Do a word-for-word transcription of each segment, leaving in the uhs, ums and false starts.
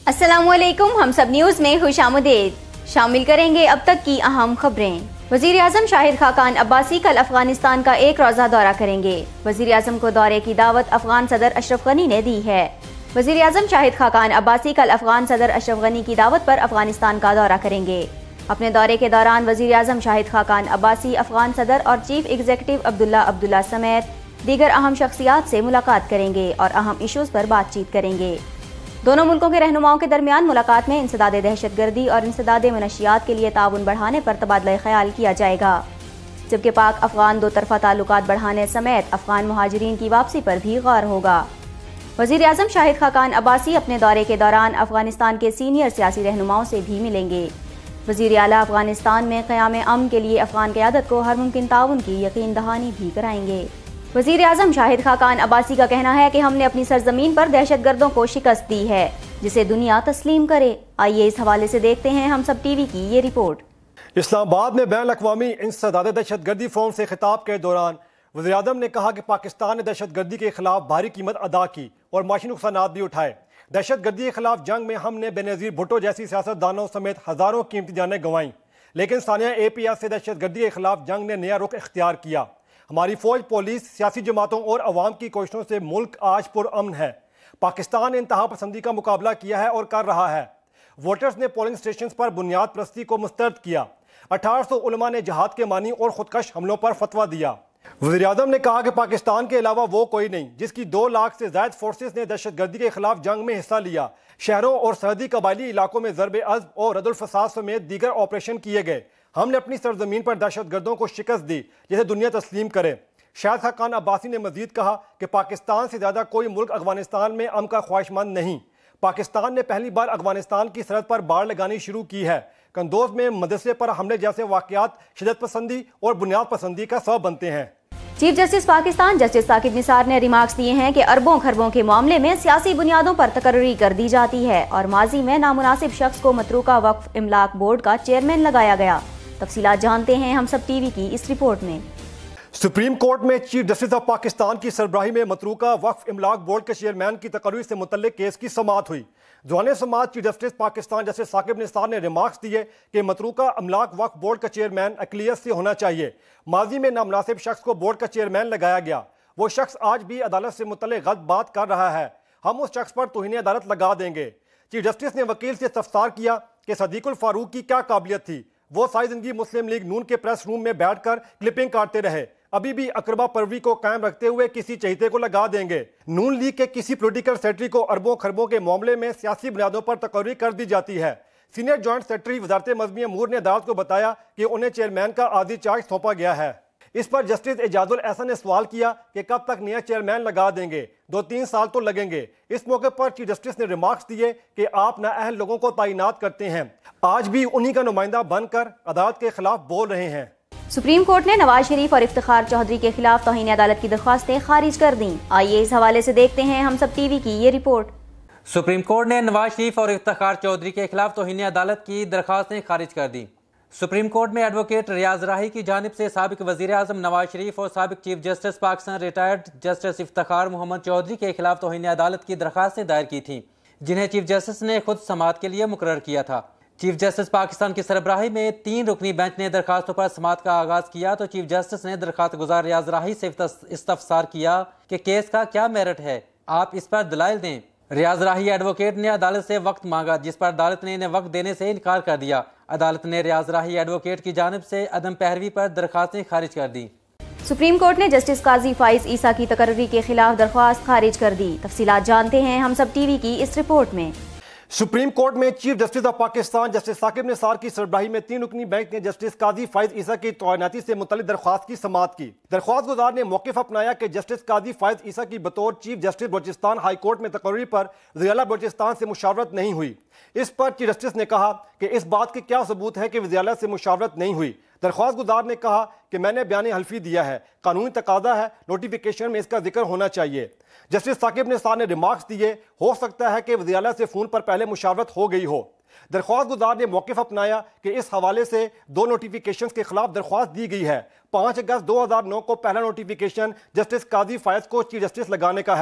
अस्सलामुअलैकुम, हम सब न्यूज़ में खुशामदीद। शामिल करेंगे अब तक की अहम खबरें। वज़ीर आज़म शाहिद खाकान अब्बासी कल अफगानिस्तान का एक रोज़ा दौरा करेंगे। वज़ीर आज़म को दौरे की दावत अफगान सदर अशरफ गनी ने दी है। वज़ीर आज़म शाहिद खाकान अब्बासी कल अफगान सदर अशरफ गनी की दावत पर अफगानिस्तान का दौरा करेंगे। अपने दौरे के दौरान वज़ीर आज़म शाहिद खाकान अब्बासी अफगान सदर और चीफ एग्जीक्यूटिव अब्दुल्ला अब्दुल्ला समेत दीगर अहम शख्सियात से मुलाकात करेंगे और अहम इशूज़ पर बातचीत करेंगे। दोनों मुल्कों के रहनुमाओं के दरमियान मुलाकात में इंसदाद दहशतगर्दी और इंसदाद मनशियात के लिए ताउन बढ़ाने पर तबादला ख्याल किया जाएगा, जबकि पाक अफगान दो तरफा ताल्लुकात बढ़ाने समेत अफगान मुहाजिरीन की वापसी पर भी गौर होगा। वज़ीर आज़म शाहिद खाकान अब्बासी अपने दौरे के दौरान अफगानिस्तान के सीनियर सियासी रहनुमाओं से भी मिलेंगे। वज़ीर आला अफगानिस्तान में क़याम अमन के लिए अफगान क़यादत को हर मुमकिन ताउन की यकीन दहानी भी कराएंगे। वज़ीर आज़म शाहिद खाकान अब्बासी का कहना है कि हमने अपनी सरजमीन पर दहशतगर्दों को शिकस्त दी है, जिसे दुनिया तस्लीम करे। आइए इस हवाले से देखते हैं हम सब टीवी की ये रिपोर्ट। इस्लामाबाद में बैन अक़वामी इंसदाद दहशतगर्दी फोरम से खिताब के दौरान वज़ीर आज़म ने कहा कि पाकिस्तान ने दहशतगर्दी के खिलाफ भारी कीमत अदा की और माशी नुकसानात भी उठाए। दहशतगर्दी के खिलाफ जंग में हमने बेनज़ीर भुट्टो जैसी सियासतदानों समेत हज़ारों कीमती जानें गंवाई, लेकिन सानिया ए पी एस से दहशतगर्दी के खिलाफ जंग ने नया रुख इख्तियार किया। हमारी फौज, पुलिस, सियासी जमातों और अवाम की कोशिशों से मुल्क आज पुरअमन है। पाकिस्तान ने इंतहा पसंदी का मुकाबला किया है और कर रहा है। वोटर्स ने पोलिंग स्टेशन पर बुनियाद परस्ती को मुस्तरद किया। अठारह सौ उलमा ने जहाद के मानी और खुदकश हमलों पर फतवा दिया। वज़ीर आज़म ने कहा कि पाकिस्तान के अलावा वो कोई नहीं जिसकी दो लाख से ज्यादा फोर्सेस ने दहशतगर्दी के खिलाफ जंग में हिस्सा लिया। शहरों और सरहदी कबायली इलाकों में ज़रब अज़्ब और रद्दुल फसाद समेत दीगर ऑपरेशन किए गए। हमने अपनी सरजमीन पर दहशतगर्दों को शिकस्त दी जिसे दुनिया तस्लीम करे। शाहिद खाकान अब्बासी ने मजीद कहा कि पाकिस्तान से ज़्यादा कोई मुल्क अफगानिस्तान में अमन का ख्वाहिशमंद नहीं। पाकिस्तान ने पहली बार अफगानिस्तान की सरहद पर बाड़ लगानी शुरू की है। कंदोज में मदरसे पर हमले जैसे वाक़यात शिदत पसंदी और बुनियाद पसंदी का सबब बनते हैं। Chief justice Pakistan justice Saqib Nisar ने रिमार्क्स दिए हैं कि अरबों खरबों के मामले में सियासी बुनियादों पर तकर्री कर दी जाती है और माजी में नामुनासिब शख्स को मतरूका वक्फ इमलाक बोर्ड का चेयरमैन लगाया गया। तफसीलात जानते हैं हम सब टीवी की इस रिपोर्ट में। सुप्रीम कोर्ट में चीफ जस्टिस ऑफ पाकिस्तान की सरबराही में मतरूका वक्फ इमलाक बोर्ड के चेयरमैन की तकर्री से मुतल्लिक केस की समाअत हुई। दौरान समाअत chief justice Pakistan justice Saqib Nisar ने रिमार्क्स दिए कि मतरूका इमलाक वक्फ बोर्ड का चेयरमैन अक़लियत से होना चाहिए। माजी में नामुनासिब शख्स को बोर्ड का चेयरमैन लगाया गया। वो शख्स आज भी अदालत से मुतल्लिक गलत बात कर रहा है। हम उस शख्स पर तौहीन अदालत लगा देंगे। चीफ जस्टिस ने वकील से इस्तफसार किया कि सदीकुल फारूक की क्या काबिलियत थी। वो सारी जिंदगी मुस्लिम लीग नून के प्रेस रूम में बैठकर क्लिपिंग काटते रहे। अभी भी अकरबा परवी को कायम रखते हुए किसी चहेते को लगा देंगे। नून लीग के किसी पॉलिटिकल सेक्रेटरी को अरबों खरबों के मामले में सियासी बुनियादों पर तकर्री कर दी जाती है। सीनियर जॉइंट सेक्रेटरी वजारत मज़हबी अमूर ने अदालत को बताया कि उन्हें चेयरमैन का आधी चार्ज सौंपा गया है। इस पर जस्टिस एजाजुल एहसन ने सवाल किया कि कब तक नया चेयरमैन लगा देंगे, दो तीन साल तो लगेंगे। इस मौके पर चीफ जस्टिस ने रिमार्क्स दिए कि आप नाअहल लोगों को तैनात करते हैं, आज भी उन्हीं का नुमाइंदा बनकर अदालत के खिलाफ बोल रहे हैं। सुप्रीम कोर्ट ने नवाज शरीफ और इफ्तिखार चौधरी के खिलाफ तौहीन अदालत की दरख्वास्तें खारिज कर दी। आइए इस हवाले से देखते हैं हम सब टीवी की ये रिपोर्ट। सुप्रीम कोर्ट ने नवाज शरीफ और इफ्तिखार चौधरी के खिलाफ तौहीन अदालत की दरख्वास्तें खारिज कर दी। सुप्रीम कोर्ट में एडवोकेट रियाज राही की जानिब से साबिक वजीर आजम नवाज शरीफ और साबिक chief justice Pakistan retired justice Iftikhar Mohammad Chaudhry के खिलाफ तौहीन अदालत की दरख्वास्तें दायर की थी, जिन्हें चीफ जस्टिस ने खुद समाअत के लिए मुकर्रर किया था। चीफ जस्टिस पाकिस्तान की सरबराही में तीन रुकनी बेंच ने दरखास्तों पर समाअत का आगाज किया तो चीफ जस्टिस ने दरखास्त गुजार रियाज राही से इस्तफसार किया कि केस का क्या मेरिट है, आप इस पर दलाइल दें। रियाज राही एडवोकेट ने अदालत से वक्त मांगा, जिस पर अदालत ने इन्हें वक्त देने से इनकार कर दिया। अदालत ने रियाज राही एडवोकेट की जानिब से अदम पैरवी पर दरखास्तें खारिज कर दी। सुप्रीम कोर्ट ने जस्टिस काजी फाइज ईसा की तकर्री के खिलाफ दरख्वास्त खारिज कर दी। तफसीलात जानते हैं हम सब टीवी की इस रिपोर्ट में। सुप्रीम कोर्ट में chief justice of Pakistan justice Saqib Nisar की सरबराही में तीन रुकनी बेंच ने जस्टिस काजी फाइज ईसा की तैनाती से मुतल्लिक दरख्वास्त की समाअत की। दरख्वास्त गुजार ने मौक़िफ़ अपनाया कि जस्टिस काजी फाइज ईसा की बतौर chief justice Balochistan high court में तकर्री पर वज़ीर-ए-आला बलूचिस्तान से मुशावरत नहीं हुई। इस पर चीफ जस्टिस ने कहा कि इस बात के क्या सबूत है कि वज़ीर-ए-आला से मुशावरत नहीं हुई। दरख्वास्त गुजार ने कहा कि मैंने बयान हल्फी दिया है, कानूनी तकाजा है, नोटिफिकेशन में इसका जिक्र होना चाहिए। जस्टिस साकिब निसार ने रिमार्क्स दिए, हो सकता है कि वज़ीर-ए-आला से फ़ोन पर पहले मुशावरत हो गई हो। दरख्वास्त गुजार ने मौक़िफ़ अपनाया कि इस हवाले से दो नोटिफिकेशन के खिलाफ दरख्वास्त दी गई है। पाँच अगस्त दो हज़ार नौ को पहला नोटिफिकेशन जस्टिस काजी फायज को चीफ जस्टिस लगाने का है।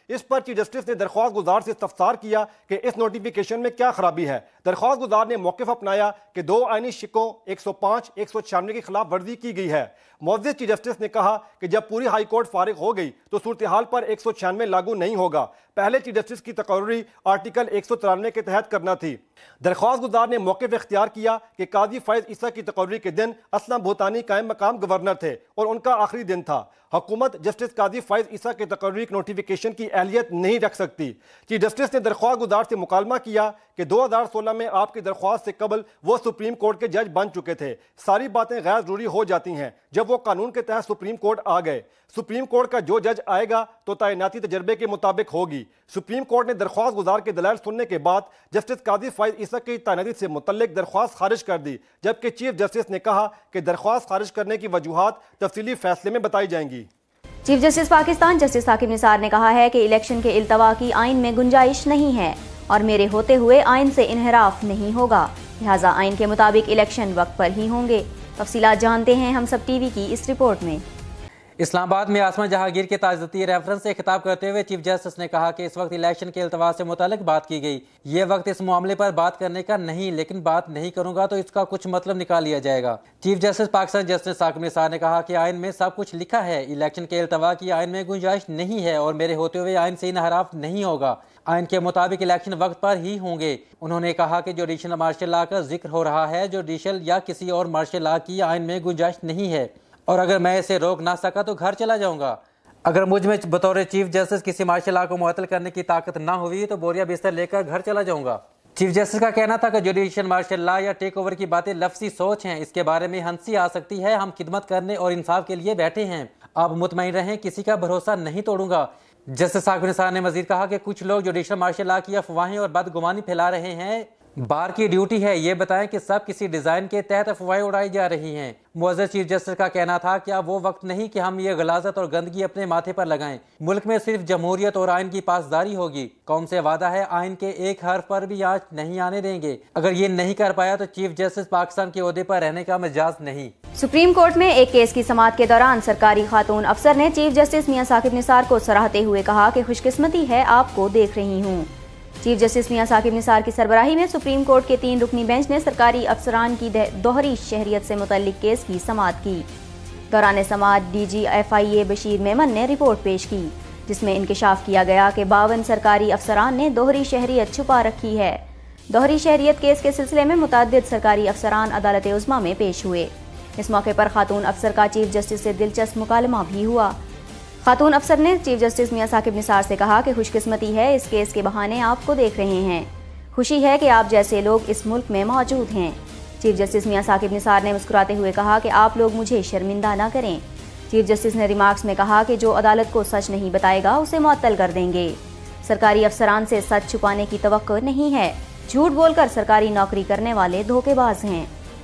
इस पर चीफ जस्टिस ने दरख्वास्त गुजार से इस्तफसार किया कि इस नोटिफिकेशन में क्या खराबी है। दरख्वास्त गुजार ने मौक़िफ़ अपनाया कि दो आईनी शिकों एक सौ पाँच एक सौ छियानवे की खिलाफ वर्जी की गई है। मुअज़्ज़िज़ चीफ जस्टिस ने कहा कि जब पूरी हाई कोर्ट फारिग हो गई तो सूरत हाल पर एक सौ छियानवे लागू नहीं होगा। पहले चीफ जस्टिस की तकर्री आर्टिकल एक सौ तिरानवे के तहत करना थी। दरख्वास्त गुजार ने मौक़िफ़ इख्तियार किया कि काजी फैज़ ईसा की तकर्री के दिन असलम भूतानी कायम मकाम गवर्नर थे और उनका आखिरी दिन था। हुकूमत जस्टिस काजी फैज़ ईसा के तकर्री नोटिफिकेशन की अहलियत नहीं रख सकती। चीफ जस्टिस ने दरख्वास्त गुजार से मुकालमा किया कि दो हज़ार सोलह में आपकी दरख्वास्त से कबल वो सुप्रीम कोर्ट के जज बन चुके थे। सारी बातें गैर जरूरी हो जाती हैं जब वो कानून के तहत सुप्रीम कोर्ट आ गए। सुप्रीम कोर्ट का जो जज आएगा तो तैनाती तजर्बे के मुताबिक होगी। सुप्रीम कोर्ट ने दरख्वास्त गुजार के दलाइल सुनने के बाद जस्टिस काजी फैज़ ईसा की तैनाती से मुतल्लिक दरख्वास्त खारिज कर दी, जबकि चीफ जस्टिस ने कहा कि दरख्वास्त खारिज करने की वजूहात तफसीली फैसले में बताई जाएंगी। Chief justice Pakistan justice Saqib Nisar ने कहा है कि इलेक्शन के इल्तवा की आइन में गुंजाइश नहीं है और मेरे होते हुए आइन से इन्हराफ नहीं होगा, लिहाजा आइन के मुताबिक इलेक्शन वक्त पर ही होंगे। तफसीलात जानते हैं हम सब टीवी की इस रिपोर्ट में। इस्लामाबाद में आसमा जहांगीर के ताज़ती रेफरेंस से खिताब करते हुए चीफ जस्टिस ने कहा कि इस वक्त इलेक्शन के इल्तवा से मुतालिक बात की गई। ये वक्त इस मामले पर बात करने का नहीं, लेकिन बात नहीं करूंगा तो इसका कुछ मतलब निकाल लिया जाएगा। Chief justice Pakistan justice Saqib Nisar ने कहा कि आइन में सब कुछ लिखा है, इलेक्शन के इल्तवा की आइन में गुंजाइश नहीं है और मेरे होते हुए आइन से इन्हराफ नहीं होगा। आइन के मुताबिक इलेक्शन वक्त पर ही होंगे। उन्होंने कहा कि जुडिशल मार्शल लॉ का जिक्र हो रहा है, जुडिशल या किसी और मार्शल लॉ की आइन में गुंजाइश नहीं है और अगर मैं इसे रोक ना सका तो घर चला जाऊंगा। अगर मुझ में बतौर चीफ जस्टिस किसी मार्शल लॉ को मुअत्तल करने की ताकत ना हुई तो बोरिया बिस्तर लेकर घर चला जाऊंगा। चीफ जस्टिस का कहना था कि जुडिशियल मार्शल लॉ या टेक ओवर की बातें लफ्जी सोच हैं, इसके बारे में हंसी आ सकती है। हम खिदमत करने और इंसाफ के लिए बैठे हैं, आप मुतमईन रहें, किसी का भरोसा नहीं तोड़ूंगा। जस्टिस साकिब निसार ने मजीद कहा कि कुछ लोग जुडिशियल मार्शल लॉ की अफवाहें और बदगुमानी फैला रहे हैं। बार की ड्यूटी है ये बताएं कि सब किसी डिजाइन के तहत अफवाहें उड़ाई जा रही हैं। मुअज़्ज़ज़ चीफ जस्टिस का कहना था कि अब वो वक्त नहीं कि हम ये गलाजत और गंदगी अपने माथे पर लगाएं। मुल्क में सिर्फ जमहूरियत और आइन की पासदारी होगी। कौम से वादा है आइन के एक हर्फ पर भी आंच नहीं आने देंगे। अगर ये नहीं कर पाया तो चीफ जस्टिस पाकिस्तान के ओहदे पर रहने का मजाज नहीं। सुप्रीम कोर्ट में एक केस की समाअत के दौरान सरकारी खातून अफसर ने चीफ जस्टिस मियां साकिब निसार को सराहते हुए कहा कि खुशकिस्मती है आपको देख रही हूँ। चीफ जस्टिस मियां साकिब निसार की सरबराही में सुप्रीम कोर्ट के तीन रुकनी बेंच ने सरकारी अफसरान की दोहरी शहरियत से मुतल्लिक केस की समाअत की। दौरान समाअत D G F I A Bashir Memon ने रिपोर्ट पेश की, जिसमें इंकशाफ किया गया कि बावन सरकारी अफसरान ने दोहरी शहरियत छुपा रखी है। दोहरी शहरियत केस के सिलसिले में मुतअद्दिद सरकारी अफसरान अदालत उज़्मा में पेश हुए। इस मौके पर खातून अफसर का चीफ जस्टिस से दिलचस्प मुकालमा भी हुआ। खातून अफसर ने चीफ जस्टिस मियां साकिब निसार से कहा कि खुशकिस्मती है इस केस के बहाने आपको देख रहे हैं, खुशी है कि आप जैसे लोग इस मुल्क में मौजूद हैं। चीफ जस्टिस मियां साकिब निसार ने मुस्कुराते हुए कहा कि आप लोग मुझे शर्मिंदा न करें। चीफ जस्टिस ने रिमार्क्स में कहा कि जो अदालत को सच नहीं बताएगा उसे मुअत्तल कर देंगे। सरकारी अफसरान से सच छुपाने की तवक्को नहीं है, झूठ बोलकर सरकारी नौकरी करने वाले धोखेबाज हैं।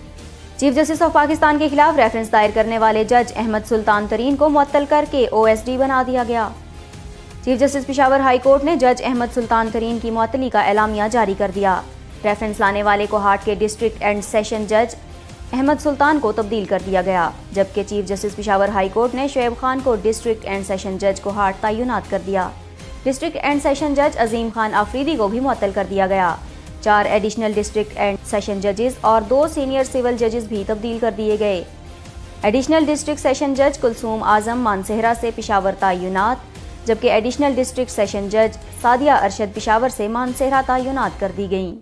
चीफ जस्टिस ऑफ पाकिस्तान के खिलाफ रेफरेंस दायर करने वाले जज अहमद सुल्तान तरीन को मुअत्तल करके ओ एस डी बना दिया गया। Chief justice Peshawar high court ने जज अहमद सुल्तान तरीन की मुअत्तली का एलामिया जारी कर दिया। रेफरेंस लाने वाले कोहाट के डिस्ट्रिक्ट एंड सेशन जज अहमद सुल्तान को तब्दील कर दिया गया, जबकि chief justice Peshawar high court ने शुएब खान को डिस्ट्रिक्ट एंड सेशन जज कोहाट तैनात कर दिया। डिस्ट्रिक्ट एंड सेशन जज अजीम खान आफरीदी को भी मुअत्तल कर दिया गया। चार एडिशनल डिस्ट्रिक्ट एंड सेशन जजेस और दो सीनियर सिविल जजेस भी तब्दील कर दिए गए। एडिशनल डिस्ट्रिक्ट सेशन जज कुलसूम आजम मानसेहरा से पेशावर तैनात, जबकि एडिशनल डिस्ट्रिक्ट सेशन जज सादिया अरशद पेशावर से मानसेहरा तैनात कर दी गई।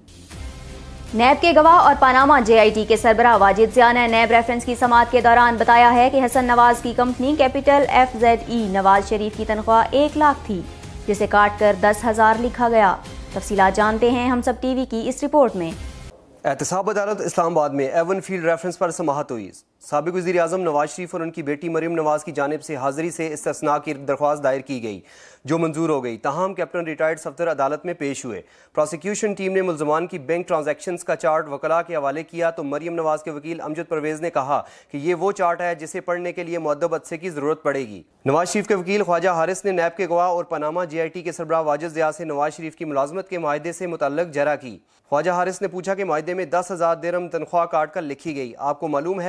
नैब के गवाह और पनामा जे आई टी के सरबराह वाजिद ज़िया ने नैब रेफरेंस की समाअत के दौरान बताया है कि हसन नवाज की company capital F Z E Nawaz Sharif की तनख्वाह एक लाख थी, जिसे काट कर दस हजार लिखा गया। तफसीलात जानते हैं हम सब टीवी की इस रिपोर्ट में। एहतसाब अदालत इस्लामाबाद में एवन फील्ड रेफरेंस पर समाअत हुई। साबिक वज़ीर आज़म नवाज शरीफ और उनकी बेटी मरियम नवाज की जानिब से हाजिरी से इस्तिस्ना की दरख्वास्त दायर की गई, जो मंजूर हो गई। ताहम कैप्टन रिटायर्ड सफदर अदालत में पेश हुए। प्रोसिक्यूशन टीम ने मुल्ज़मान की बैंक ट्रांजैक्शंस का चार्ट वकला के हवाले किया तो मरियम नवाज के वकील अमजद परवेज़ ने कहा कि ये वो चार्ट है जिसे पढ़ने के लिए मुअद्दब अदसे की ज़रूरत पड़ेगी। नवाज शरीफ के वकील ख्वाजा हारिस ने नैब के गवाह और पनामा जे आई टी के सरबराह वाजिद ज़िया से नवाज शरीफ की मुलाजमत के माहिदे से मुतल्लक जरा की। ख्वाजा हारिस ने पूछा कि माहिदे में दस हजार दिरहम तनख्वाह काट कर लिखी गई, आपको मालूम है कि किसने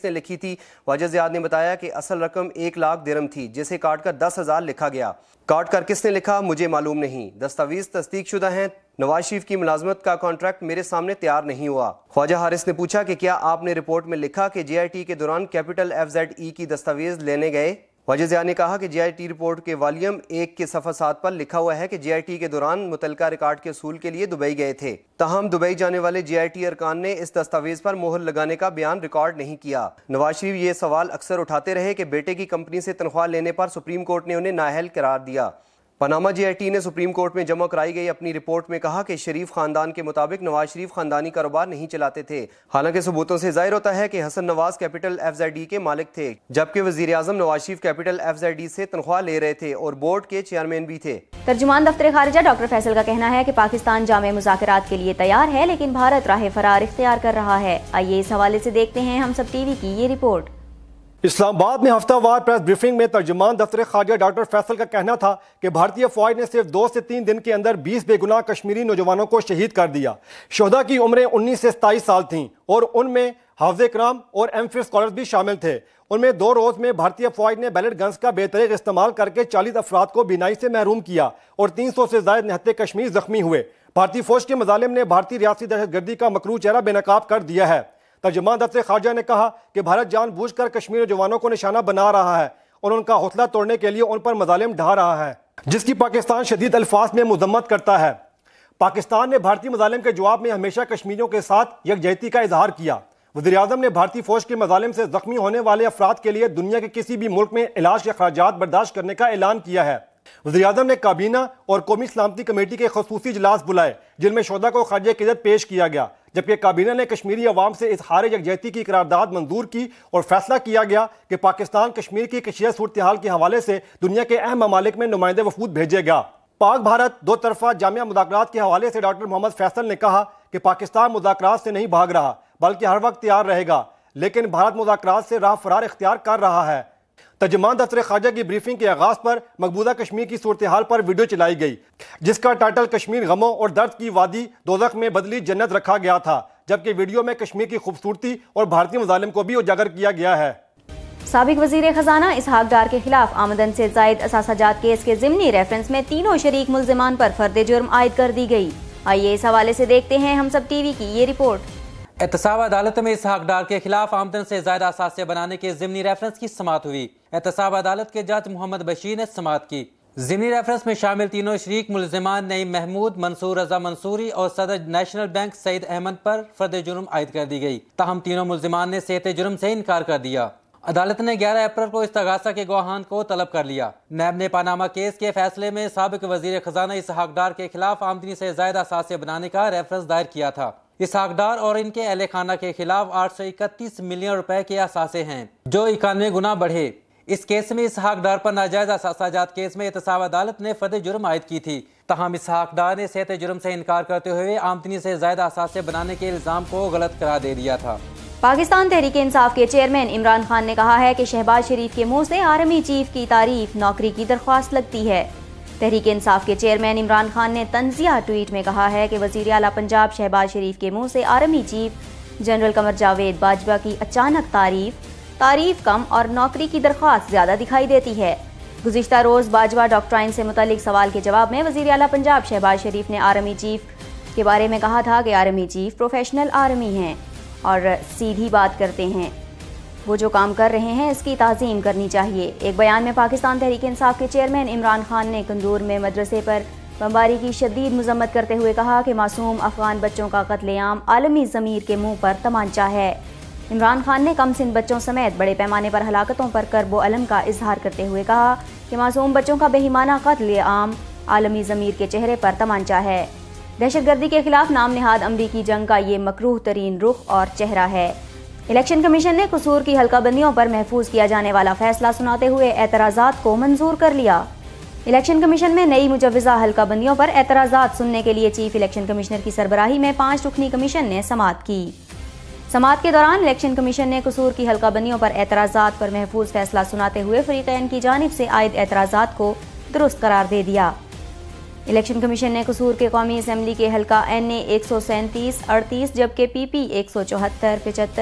किसने लिखी थी? वाजिद ज़ियाद ने बताया कि असल रकम एक लाख दिरहम थी, जिसे काट कर दस हजार लिखा गया। काट कर किसने लिखा मुझे मालूम नहीं। दस्तावेज तस्दीक शुदा हैं। नवाज शरीफ की मुलाजमत का कॉन्ट्रैक्ट मेरे सामने तैयार नहीं हुआ। ख्वाजा हारिस ने पूछा कि क्या आपने रिपोर्ट में लिखा कि जे आई टी के दौरान कैपिटल एफ जेड ई की दस्तावेज लेने गए? वाजिद ज़ियाद ने कहा कि जे आई टी रिपोर्ट के वॉल्यूम एक के सफ़ा सात पर लिखा हुआ है कि जे आई टी के दौरान मुतलका रिकॉर्ड के असूल के लिए दुबई गए थे। ताहम दुबई जाने वाले जे आई टी अरकान ने इस दस्तावेज पर मोहर लगाने का बयान रिकॉर्ड नहीं किया। नवाज शरीफ ये सवाल अक्सर उठाते रहे कि बेटे की कंपनी से तनख्वाह लेने पर सुप्रीम कोर्ट ने उन्हें नाअहल करार दिया। पनामा जे आई टी ने सुप्रीम कोर्ट में जमा कराई गई अपनी रिपोर्ट में कहा कि शरीफ खानदान के मुताबिक नवाज शरीफ खानदानी कारोबार नहीं चलाते थे। हालांकि सबूतों से जाहिर होता है कि Hasan Nawaz capital F Z E के मालिक थे, जबकि वजीर आजम Nawaz Sharif capital F Z E से तनख्वाह ले रहे थे और बोर्ड के चेयरमैन भी थे। तर्जुमान दफ्तर खारिजा डॉक्टर फैसल का कहना है कि पाकिस्तान जामे मुज़ाकरात के लिए तैयार है, लेकिन भारत राह फरार इख्तियार कर रहा है। आइए इस हवाले से देखते हैं हम सब टीवी की ये रिपोर्ट। इस्लामाबाद में हफ्तावार प्रेस ब्रीफिंग में तर्जुमान दफ्तर खारिजा डॉक्टर फैसल का कहना था कि भारतीय फौज ने सिर्फ दो से तीन दिन के अंदर बीस बेगुनाह कश्मीरी नौजवानों को शहीद कर दिया। शोहदा की उम्रें उन्नीस से सताईस साल थीं और उनमें हाफिज़ कराम और एम फिल स्कॉलर्स भी शामिल थे। उनमें दो रोज में भारतीय फौज ने बैलेट गन्स का बेतरीक इस्तेमाल करके चालीस अफराद को बीनाई से महरूम किया और तीन सौ से ज्यादा निहत्ते कश्मीर जख्मी हुए। भारतीय फौज के मजालिम ने भारतीय रियासती दहशतगर्दी का मकरू चेहरा बेनकाब कर दिया है। तर्जुमान दफ्तर खारजा ने कहा कि भारत जानबूझकर कश्मीर जवानों को निशाना बना रहा है और उनका हौसला तोड़ने के लिए उन पर मजालिम ढा रहा है, जिसकी पाकिस्तान शदीद अल्फाज में मजम्मत करता है। पाकिस्तान ने भारतीय मजालिम के जवाब में हमेशा कश्मीरियों के साथ यकजहती का इजहार किया। वज़ीर आज़म ने भारतीय फौज के मजालिम से जख्मी होने वाले अफराद के लिए दुनिया के किसी भी मुल्क में इलाज के अखराजात बर्दाश्त करने का ऐलान किया है। वज़ीर आज़म ने काबीना और कौमी सलामती कमेटी के खसूसी इजलास बुलाए, जिनमें शोहदा को खर्ज क़िदत पेश किया गया, जबकि काबीना ने कश्मीरी अवाम से इजहार यकजहती की करारदाद मंजूर की और फैसला किया गया कि पाकिस्तान कश्मीर की कशीदा सूरत हाल के हवाले से दुनिया के अहम ममालिक में नुमाइंदे वफूद भेजेगा। पाक भारत दो तरफा जामिया मुज़ाकरात के हवाले से डॉक्टर मोहम्मद फैसल ने कहा कि पाकिस्तान मुज़ाकरात से नहीं भाग रहा, बल्कि हर वक्त तैयार रहेगा, लेकिन भारत मुज़ाकरात से राह फरार इख्तियार कर रहा है। तर्जुमान दफ्तर खारजा की ब्रीफिंग के आगाज पर मकबूजा कश्मीर की सूरत हाल पर वीडियो चलाई गई, जिसका टाइटल कश्मीर गमों और दर्द की वादी दोज़ख में बदली जन्नत रखा गया था, जबकि वीडियो में कश्मीर की खूबसूरती और भारतीय मुजालिम को भी उजागर किया गया है। साबिक वजीर खजाना इसहाक डार के खिलाफ आमदन से जायद असासाजात केस के ज़िमनी रेफरेंस में तीनों शरीक मुल्जिमान पर फर्द जुर्म आयद कर दी गई। आइए इस हवाले से देखते हैं हम सब टीवी की ये रिपोर्ट। एहतसाब अदालत में इसहाक डार के खिलाफ आमदन से ज्यादा असासे बनाने के ज़िमनी रेफरेंस की समाअत हुई। एहतसाब अदालत के जज मोहम्मद बशीर ने समाअत की। ज़िमनी रेफरेंस में शामिल तीनों शरीक मुल्जिमान नईम महमूद, मंसूर रजा मंसूरी और सदर नेशनल बैंक सईद अहमद पर फर्द जुर्म आयद कर दी गई। ताहम तीनों मुल्जिमान ने सेहत जुर्म से इनकार कर दिया। अदालत ने ग्यारह अप्रैल को इस्तगासा के गवाहान को तलब कर लिया। नैब ने पानामा केस के फैसले में साबिक वजीर खजाना इसहाक डार के खिलाफ आमदनी से ज्यादा असासे बनाने का रेफरेंस दायर किया था। इसहाक डार और इनके अहले खाना के खिलाफ आठ सौ इकतीस मिलियन रुपए के असासे हैं, जो इक्यानवे गुना बढ़े। इस केस में इसहाक डार पर नाजायज असासाजात केस में एहतसाब अदालत ने फर्द जुर्म आयद की थी। तहम इसहाक डार ने सेहत जुर्म से इनकार करते हुए आमदनी से ज्यादा असासे बनाने के इल्जाम को गलत करार दे दिया था। पाकिस्तान तहरीक इंसाफ के चेयरमैन इमरान खान ने कहा है कि शहबाज शरीफ के मुंह से आर्मी चीफ की तारीफ नौकरी की दरख्वास्त लगती है। तहरीक इंसाफ के चेयरमैन इमरान खान ने तंजिया ट्वीट में कहा है कि वजीर आला पंजाब शहबाज शरीफ के मुंह से army chief general Qamar Javed Bajwa की अचानक तारीफ तारीफ कम और नौकरी की दरख्वास्त ज्यादा दिखाई देती है। गुज़िश्ता रोज बाजवा डॉक्ट्राइन से मुतालिक सवाल के जवाब में वजीर आला पंजाब शहबाज शरीफ ने आर्मी चीफ के बारे में कहा था कि आर्मी चीफ प्रोफेशनल आर्मी हैं और सीधी बात करते हैं। वो जो काम कर रहे हैं इसकी ताज़ीम करनी चाहिए। एक बयान में पाकिस्तान तहरीक इंसाफ के चेयरमैन इमरान खान ने कंदूर में मदरसे पर बमबारी की शदीद मजम्मत करते हुए कहा कि मासूम अफगान बच्चों का कत्लेआम आलमी ज़मीर के मुंह पर तमांचा है। इमरान खान ने कम सिन बच्चों समेत बड़े पैमाने पर हलाकतों पर करबो अलम का इजहार करते हुए कहा कि मासूम बच्चों का बेईमाना कत्लेआम आलमी ज़मीर के चेहरे पर तमांचा है। दहशतगर्दी के खिलाफ नाम निहाद अमरीकी जंग का ये मकरूह तरीन रुख और चेहरा है। इलेक्शन कमीशन ने कसूर की हल्काबंदियों पर महफूज किया जाने वाला फैसला सुनाते हुए एतराज़ात को मंजूर कर लिया। इलेक्शन कमीशन में नई मुजव्वज़ा हल्काबंदियों पर एतराज़ात सुनने के लिए चीफ इलेक्शन कमिश्नर की सरबराही में पाँच रुकनी कमीशन ने समाअत की। समाअत के दौरान इलेक्शन कमीशन ने कसूर की हल्काबंदियों पर एतराज़ात पर महफूज फैसला सुनाते हुए फरीक़ैन की जानिब से आयद एतराज़ात को दुरुस्त करार दे दिया। इलेक्शन कमीशन ने कसूर के कौमी असम्बली के हल्का एन ए एक सौ सैंतीस अड़तीस जबकि पी पी एक सौ चौहत्तर पचहत्तर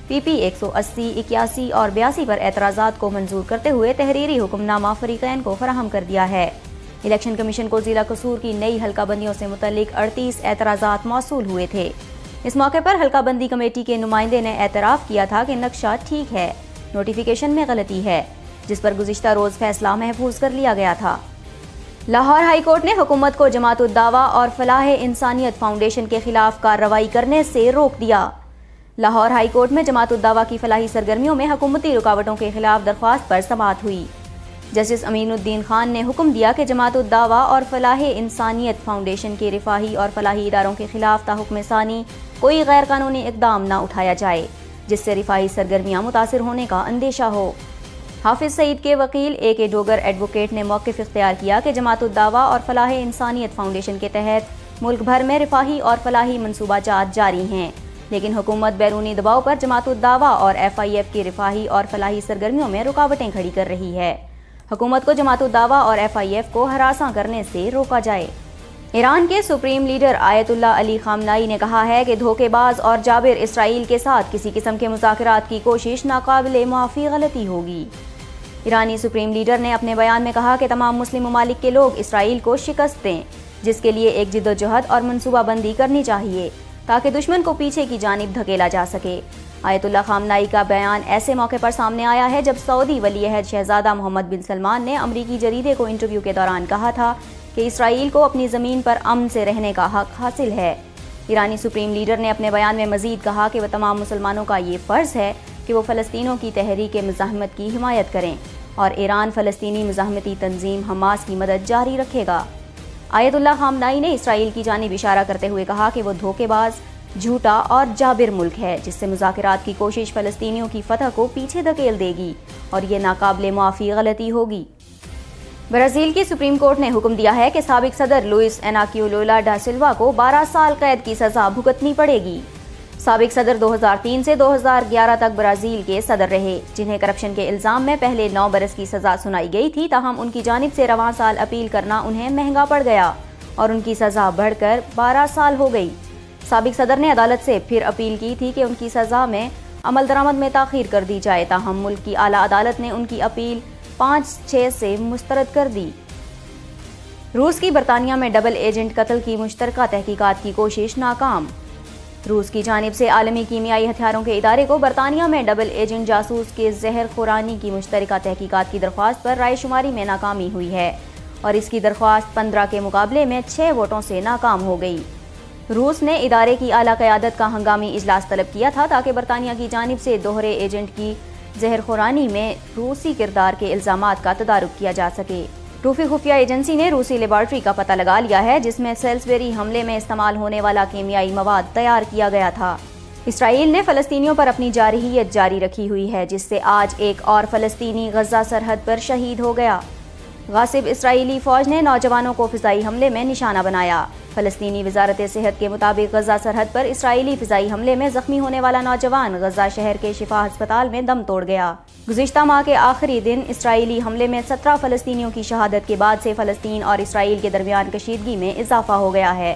पी पी एक सौ अस्सी, इक्यासी और बयासी पर एतराज़ात को मंजूर करते हुए तहरीरी हुक्मनामा फरीकैन को फराहम कर दिया है। इलेक्शन कमीशन को जिला कसूर की नई हल्काबंदियों से मुतल्लिक अड़तीस एतराज़ात मौसूल हुए थे। इस मौके पर हल्काबंदी कमेटी के नुमाइंदे ने एतराफ़ किया था कि नक्शा ठीक है, नोटिफिकेशन में गलती है, जिस पर गुज़िश्ता रोज़ फैसला महफूज कर लिया गया था। लाहौर हाई कोर्ट ने हुकूमत को जमात-उद-दावा और फलाह इंसानियत फाउंडेशन के खिलाफ कार्रवाई करने से रोक दिया। लाहौर हाई कोर्ट में जमात-उद-दावा की फलाही सरगर्मियों में हुकूमती रुकावटों के खिलाफ दरख्वास्त पर समाअत हुई। जस्टिस अमीनुद्दीन खान ने हुक्म दिया कि जमात-उद-दावा और फलाह इंसानियत फाउंडेशन के रिफाही और फलाही इदारों के खिलाफ ताहुक्म सानी कोई गैर कानूनी इकदाम न उठाया जाए जिससे रिफाही सरगर्मियाँ मुतासिर होने का अंदेशा हो। हाफिज सईद के वकील ए के डोगर एडवोकेट ने मौक़िफ़ इख्तियार किया कि जमात-उद-दावा और फलाह इंसानियत फाउंडेशन के तहत मुल्क भर में रिफाही और फलाही मनसूबाजात जारी हैं, लेकिन हुकूमत बैरूनी दबाव पर जमात-उद-दावा और एफ आई एफ की रिफाही और फलाही सरगर्मियों में रुकावटें खड़ी कर रही है। हुकूमत को जमात-उद-दावा और एफ आई एफ को हरासा करने से रोका जाए। ईरान के supreme leader Ayatollah Ali Khamenei ने कहा है कि धोखेबाज और जाबिर इसराइल के साथ किसी किस्म के मुज़ाकरात की कोशिश नाकाबिले माफ़ी गलती होगी। ईरानी सुप्रीम लीडर ने अपने बयान में कहा कि तमाम मुस्लिम ममालिक के लोग इसराइल को शिकस्त दें, जिसके लिए एक जिद्दोजहद और मनसूबाबंदी करनी चाहिए ताकि दुश्मन को पीछे की जानिब धकेला जा सके। आयतुल्लाह खामनाई का बयान ऐसे मौके पर सामने आया है जब सऊदी वली अहद शहजादा मोहम्मद बिन सलमान ने अमरीकी जरीदे को इंटरव्यू के दौरान कहा था कि इसराइल को अपनी ज़मीन पर अमन से रहने का हक हासिल है। ईरानी सुप्रीम लीडर ने अपने बयान में मजीद कहा कि वह तमाम मुसलमानों का ये फ़र्ज़ है कि वो फ़लस्तीनों की तहरीक मुज़ाहमत की हिमायत करें और ईरान फ़लस्तीनी मुज़ाहमती तंजीम हमास की मदद जारी रखेगा। आयतुल्लाह खामनाई ने इसराइल की जानिब इशारा करते हुए कहा कि वो धोखेबाज, झूठा और जाबिर मुल्क है जिससे मुज़ाकरात की कोशिश फ़लस्तीनियों की फतह को पीछे धकेल देगी और ये नाकाबिले माफ़ी गलती होगी। ब्राज़ील की सुप्रीम कोर्ट ने हुक्म दिया है कि साबिक सदर लुइस इनाकियो लुला डा सिल्वा को बारह साल कैद की सज़ा भुगतनी पड़ेगी। साबिक सदर दो हज़ार तीन से दो हज़ार ग्यारह तक ब्राज़ील के सदर रहे, जिन्हें करप्शन के इल्ज़ाम में पहले नौ बरस की सज़ा सुनाई गई थी। ताहम उनकी जानिब से रवां साल अपील करना उन्हें महंगा पड़ गया और उनकी सज़ा बढ़कर बारह साल हो गई। साबिक सदर ने अदालत से फिर अपील की थी कि उनकी सज़ा में अमल दरामद में ताख़ीर कर दी जाए, ताहम मुल्क की आला अदालत ने उनकी अपील पाँच छः से मुस्तरद कर दी। रूस की बरतानिया में डबल एजेंट कत्ल की मुश्तरका तहकीकात की कोशिश नाकाम। रूस की जानिब से आलमी कीमियाई हथियारों के इदारे को बरतानिया में डबल एजेंट जासूस के जहर खुरानी की मुश्तरका तहकीकात की दरख्वास्त पर रायशुमारी में नाकामी हुई है और इसकी दरख्वास्त पंद्रह के मुकाबले में छः वोटों से नाकाम हो गई। रूस ने इदारे की आला क़यादत का हंगामी इजलास तलब किया था ताकि बरतानिया की जानिब से दोहरे एजेंट की जहर खुरानी में रूसी किरदार के इल्ज़ामात का तदारुक किया जा सके। रूसी खुफिया एजेंसी ने रूसी लेबॉर्ट्री का पता लगा लिया है जिसमें सेल्सबेरी हमले में इस्तेमाल होने वाला कीमियाई मवाद तैयार किया गया था। इसराइल ने फ़लस्तीनियों पर अपनी जारहियत जारी रखी हुई है, जिससे आज एक और फ़लस्तीनी गज़ा सरहद पर शहीद हो गया। गासिब इसराइली फ़ौज ने नौजवानों को फ़िज़ाई हमले में निशाना बनाया। फ़लस्तीनी वज़ारत सेहत के मुताबिक गज़ा सरहद पर इसराइली फ़िज़ाई हमले में ज़ख्मी होने वाला नौजवान गज़ा शहर के शिफा अस्पताल में दम तोड़ गया। गुज़िश्ता माह के आखिरी दिन इसराइली हमले में सत्रह फ़लस्तीनियों की शहादत के बाद से फ़लस्तीन और इसराइल के दरमियान कशीदगी में इजाफा हो गया है।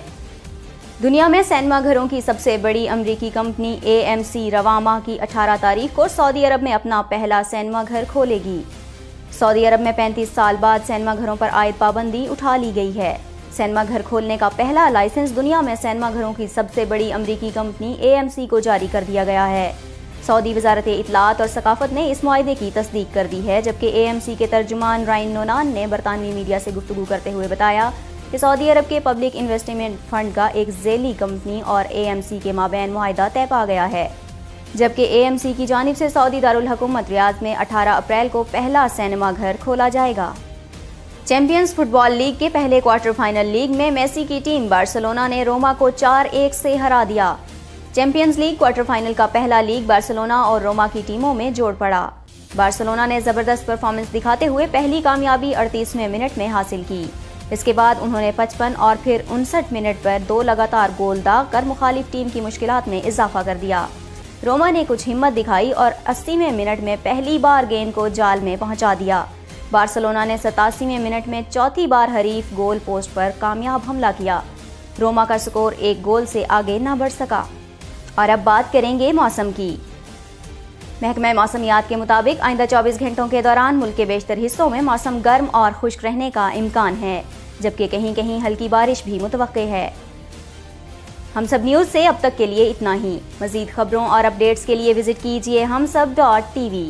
दुनिया में सिनेमा घरों की सबसे बड़ी अमरीकी कंपनी ए एम सी रवां माह की अठारह तारीख को सऊदी अरब में अपना पहला सिनेमा घर खोलेगी। सऊदी अरब में पैंतीस साल बाद सिनेमा घरों पर आयद पाबंदी उठा ली गई है। सिनेमा घर खोलने का पहला लाइसेंस दुनिया में सिनेमा घरों की सबसे बड़ी अमरीकी कंपनी ए एम सी को जारी कर दिया गया है। सऊदी वजारत इत्तलात और सकाफत ने इस मुआहदे की तस्दीक कर दी है, जबकि ए एम सी के तर्जुमान राइन नोनान ने बरतानवी मीडिया से गुफ्तगू करते हुए बताया कि सऊदी अरब के पब्लिक इन्वेस्टमेंट फंड का एक झेली कंपनी और ए एम सी के माबैन मुआहदा तय पा गया है, जबकि ए एम सी की जानिब से सऊदी दारुल हुकूमत रियाद में अठारह अप्रैल को पहला सिनेमा घर खोला जाएगा। चैंपियंस फुटबॉल लीग के पहले क्वार्टर फाइनल लीग में मेसी की टीम बार्सिलोना ने रोमा को चार एक से हरा दिया। चैंपियंस लीग क्वार्टर फाइनल का पहला लीग बार्सिलोना और रोमा की टीमों में जोड़ पड़ा। बार्सिलोना ने जबरदस्त परफॉर्मेंस दिखाते हुए पहली कामयाबी अड़तीसवें मिनट में हासिल की। इसके बाद उन्होंने पचपन और फिर उनसठ मिनट पर दो लगातार गोल दाग कर मुखालिफ टीम की मुश्किलात में इजाफा कर दिया। रोमा ने कुछ हिम्मत दिखाई और अस्सीवें मिनट में पहली बार गेंद को जाल में पहुंचा दिया। बार्सिलोना ने सतासीवें मिनट में चौथी बार हरीफ गोल पोस्ट पर कामयाब हमला किया। रोमा का स्कोर एक गोल से आगे न बढ़ सका। और अब बात करेंगे मौसम की। महकमा मौसमियात के मुताबिक आइंदा चौबीस घंटों के दौरान मुल्क के बेशतर हिस्सों में मौसम गर्म और खुश्क रहने का इम्कान है, जबकि कहीं कहीं हल्की बारिश भी मुतवक्के है। हम सब न्यूज़ से अब तक के लिए इतना ही। मज़ीद खबरों और अपडेट्स के लिए विजिट कीजिए Hum Sab dot T V.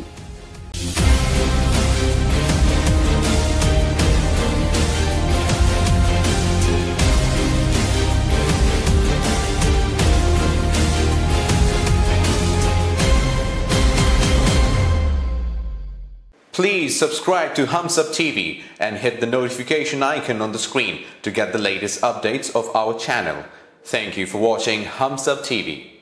Please subscribe to Humsab T V and hit the notification icon on the screen to get the latest updates of our channel. Thank you for watching Humsab T V.